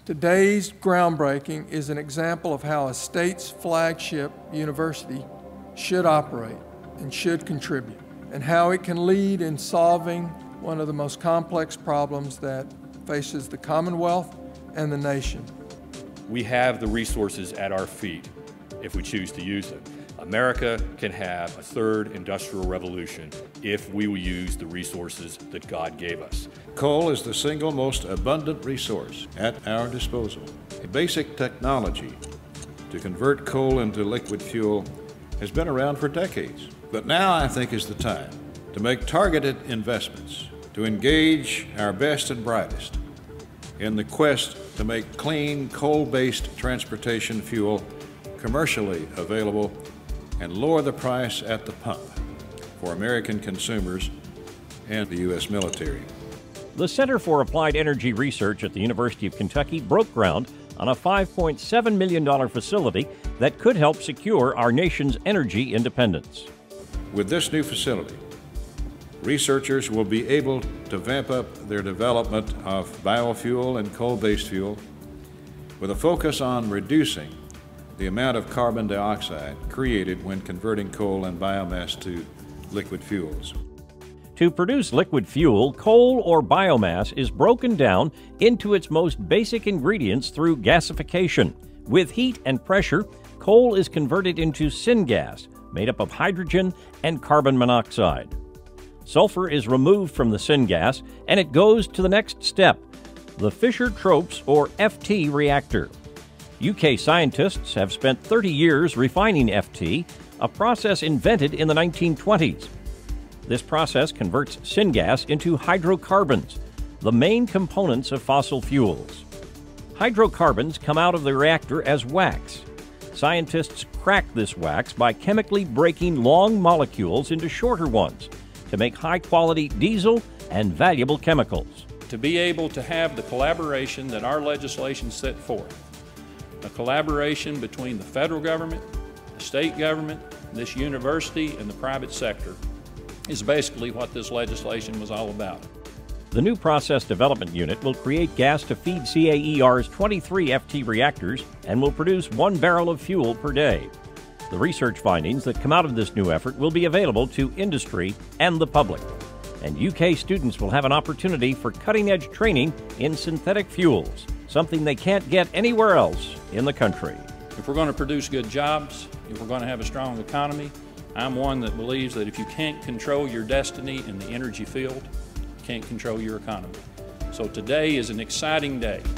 Today's groundbreaking is an example of how a state's flagship university should operate and should contribute, and how it can lead in solving one of the most complex problems that faces the Commonwealth and the nation. We have the resources at our feet if we choose to use them. America can have a third industrial revolution if we will use the resources that God gave us. Coal is the single most abundant resource at our disposal. A basic technology to convert coal into liquid fuel has been around for decades. But now I think is the time to make targeted investments, to engage our best and brightest in the quest to make clean coal-based transportation fuel commercially available and lower the price at the pump for American consumers and the U.S. military. The Center for Applied Energy Research at the University of Kentucky broke ground on a $5.7 million facility that could help secure our nation's energy independence. With this new facility, researchers will be able to vamp up their development of biofuel and coal-based fuel with a focus on reducing the amount of carbon dioxide created when converting coal and biomass to liquid fuels. To produce liquid fuel, coal or biomass is broken down into its most basic ingredients through gasification. With heat and pressure, coal is converted into syngas, made up of hydrogen and carbon monoxide. Sulfur is removed from the syngas, and it goes to the next step, the Fischer-Tropsch or FT reactor. UK scientists have spent 30 years refining FT, a process invented in the 1920s. This process converts syngas into hydrocarbons, the main components of fossil fuels. Hydrocarbons come out of the reactor as wax. Scientists crack this wax by chemically breaking long molecules into shorter ones to make high-quality diesel and valuable chemicals. To be able to have the collaboration that our legislation set forth, a collaboration between the federal government, the state government, this university, and the private sector, is basically what this legislation was all about. The new Process Development Unit will create gas to feed CAER's 23 FT reactors and will produce 1 barrel of fuel per day. The research findings that come out of this new effort will be available to industry and the public. And UK students will have an opportunity for cutting-edge training in synthetic fuels, something they can't get anywhere else in the country. If we're going to produce good jobs, if we're going to have a strong economy, I'm one that believes that if you can't control your destiny in the energy field, you can't control your economy. So today is an exciting day.